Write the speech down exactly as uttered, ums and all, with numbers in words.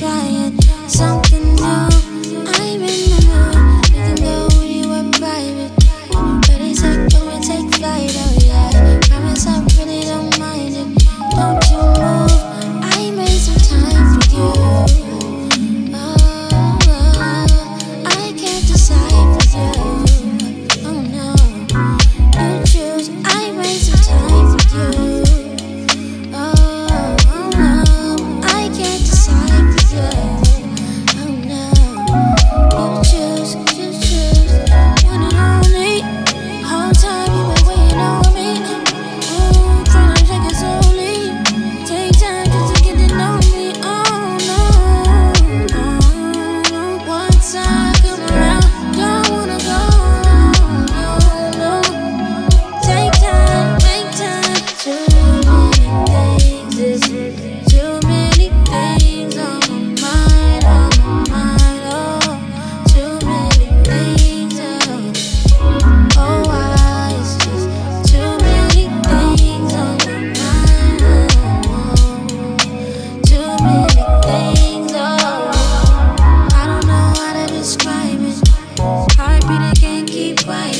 trying something new. I'm in the mood. We can go anywhere private. Ready, set, go and take flight. Oh yeah, promise I really don't mind it. Don't you move. I made some time for you. Oh, oh, I can't decide for you. Oh no, you choose. I made some time for you. Oh, oh no, I can't decide for you. Oh no, you choose, you choose. One and only. Whole time you been waiting on me. Oh, trying to take it slowly. Take time just to get to know me. Oh no, oh no. Once I come around, don't wanna go. No, no. Take time, make time. Too many things, it's too many things on my mind, on my mind. Oh, too many things. Oh, oh, I, it's just too many things on my mind. Oh, too many things. Oh, I don't know how to describe it. Heartbeat, I can't keep quiet.